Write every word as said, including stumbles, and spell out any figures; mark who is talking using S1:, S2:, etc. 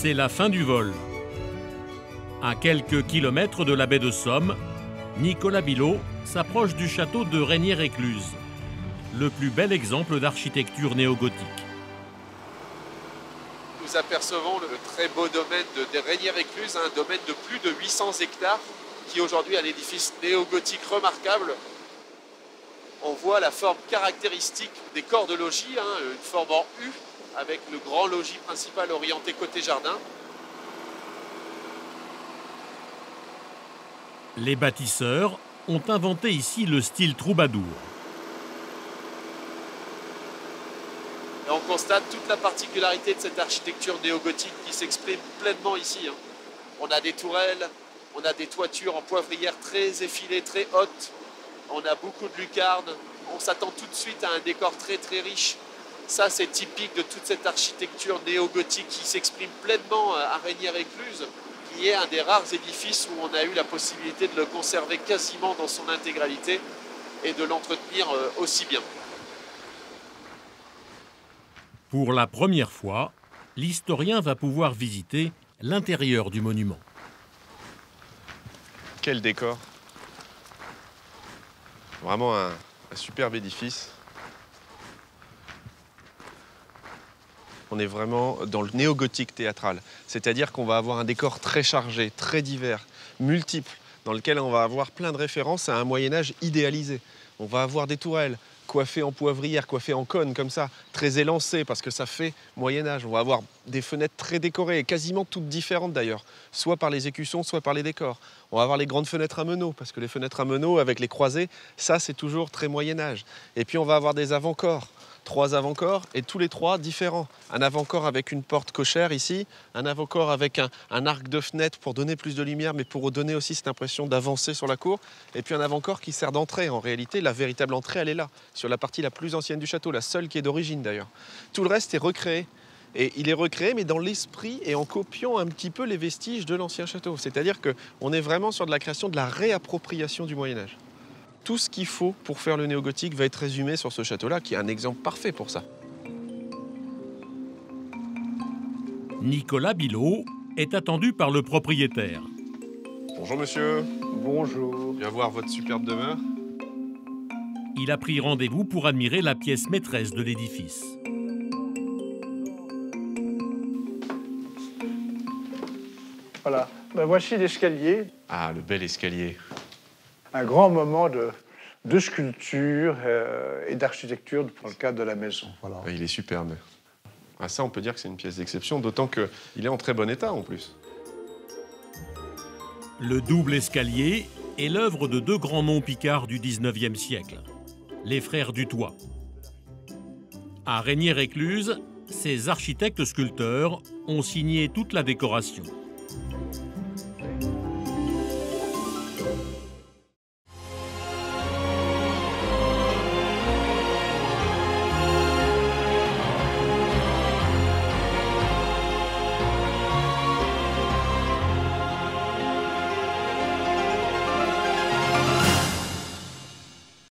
S1: C'est la fin du vol. À quelques kilomètres de la baie de Somme, Nicolas Bilot s'approche du château de Régnières-Écluse, le plus bel exemple d'architecture néogothique.
S2: Nous apercevons le très beau domaine de, de Régnières-Écluse, un domaine de plus de huit cents hectares qui aujourd'hui est un édifice néogothique remarquable. On voit la forme caractéristique des corps de logis, hein, une forme en U avec le grand logis principal orienté côté jardin.
S1: Les bâtisseurs ont inventé ici le style troubadour.
S2: Et on constate toute la particularité de cette architecture néogothique qui s'exprime pleinement ici. Hein. On a des tourelles, on a des toitures en poivrière très effilées, très hautes. On a beaucoup de lucarnes. On s'attend tout de suite à un décor très très riche. Ça, c'est typique de toute cette architecture néogothique qui s'exprime pleinement à Régnières-Écluse, qui est un des rares édifices où on a eu la possibilité de le conserver quasiment dans son intégralité et de l'entretenir aussi bien.
S1: Pour la première fois, l'historien va pouvoir visiter l'intérieur du monument.
S3: Quel décor! Vraiment un, un superbe édifice. On est vraiment dans le néogothique théâtral. C'est-à-dire qu'on va avoir un décor très chargé, très divers, multiple, dans lequel on va avoir plein de références à un Moyen-Âge idéalisé. On va avoir des tourelles coiffées en poivrière, coiffées en cône, comme ça, très élancées, parce que ça fait Moyen-Âge. On va avoir des fenêtres très décorées, quasiment toutes différentes d'ailleurs, soit par les écussons, soit par les décors. On va avoir les grandes fenêtres à meneaux, parce que les fenêtres à meneaux avec les croisées, ça c'est toujours très Moyen-Âge. Et puis on va avoir des avant-corps. Trois avant-corps et tous les trois différents. Un avant-corps avec une porte cochère ici, un avant-corps avec un, un arc de fenêtre pour donner plus de lumière, mais pour donner aussi cette impression d'avancer sur la cour. Et puis un avant-corps qui sert d'entrée. En réalité, la véritable entrée, elle est là, sur la partie la plus ancienne du château, la seule qui est d'origine d'ailleurs. Tout le reste est recréé. Et il est recréé, mais dans l'esprit et en copiant un petit peu les vestiges de l'ancien château. C'est-à-dire qu'on est vraiment sur de la création, de la réappropriation du Moyen-Âge. Tout ce qu'il faut pour faire le néogothique va être résumé sur ce château-là, qui est un exemple parfait pour ça.
S1: Nicolas Bilot est attendu par le propriétaire.
S3: Bonjour monsieur.
S4: Bonjour.
S3: Je viens voir votre superbe demeure.
S1: Il a pris rendez-vous pour admirer la pièce maîtresse de l'édifice.
S4: Voilà, ben voici l'escalier.
S3: Ah, le bel escalier.
S4: Un grand moment de, de sculpture euh, et d'architecture dans le cadre de la maison. Voilà.
S3: Il est superbe. Ah, ça, on peut dire que c'est une pièce d'exception, d'autant qu'il est en très bon état en plus.
S1: Le double escalier est l'œuvre de deux grands noms picards du dix-neuvième siècle, les frères Dutoit. À Régnières-Écluse, ces architectes sculpteurs ont signé toute la décoration.